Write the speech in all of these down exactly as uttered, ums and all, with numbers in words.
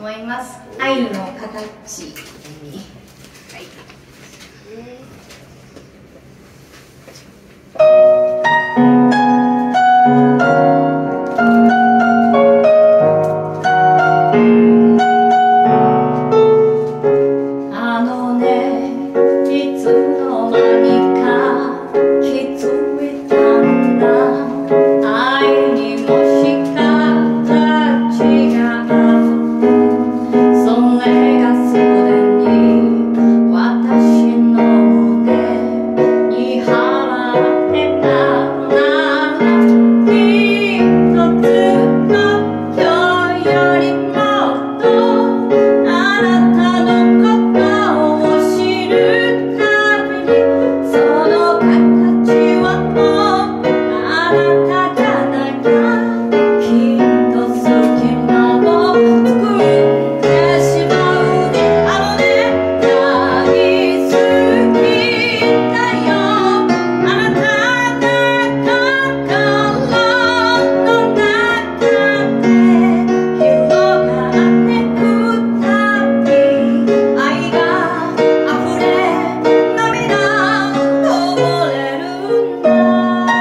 思います。愛の形。はい。あのね、いつの間にか気づいたんだ。愛にもし形があってそれがすでに私の胸に貼られたなら一つの今日よりもっとあなたのことを知るためにその形はもうあなたじゃなきゃきっと隙間を作ってしまうね。あのね、大好きだよあなたが心の中で広がってくたび愛が溢れ涙こぼれるんだ。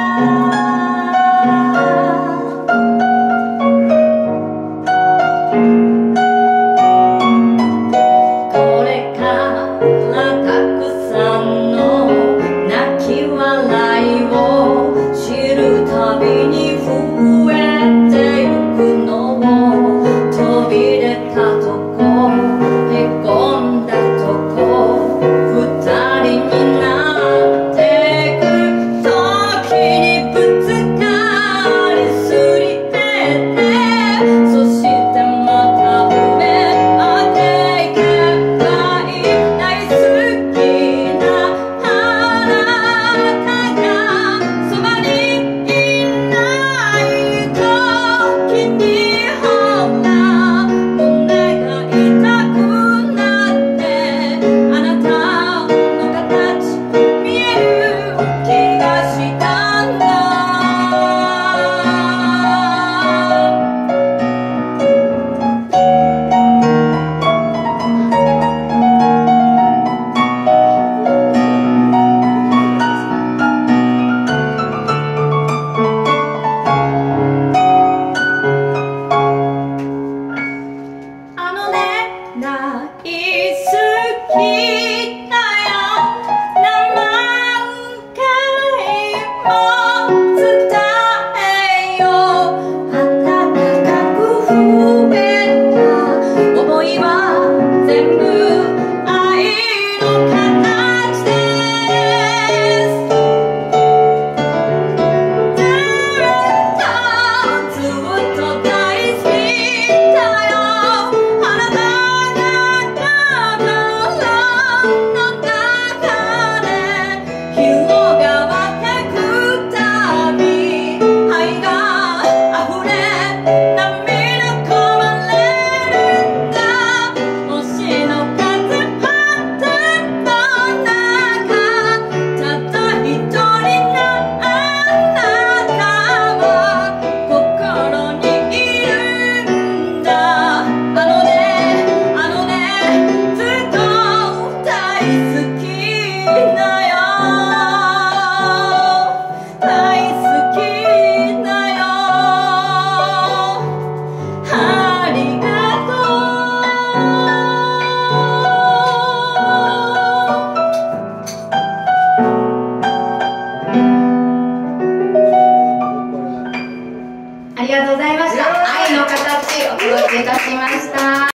これからたくさんの泣き笑いを知るたびに増えてゆくのを飛び出たとこへこんだとこ二人になってく時にぶつかりすり減ってそしてまた上まで行けばいい。大好きなあなたがそばにいない時にほら胸が痛くなってあなたの形見える気がしたんだ。あのね、大好きだよ何回も伝えよう暖かく増えた想いは全部愛の形です。ずっとずっと大好きだよあなたが心の中で広がってくたび愛が溢れ涙こぼれるんだ。星の風パッテンの中たった一人のあなたは心にいるんだ。あのね、あのね、ずっと大好きだよ大好きだよありがとう。ありがとうございました。愛の形お届けいたしました。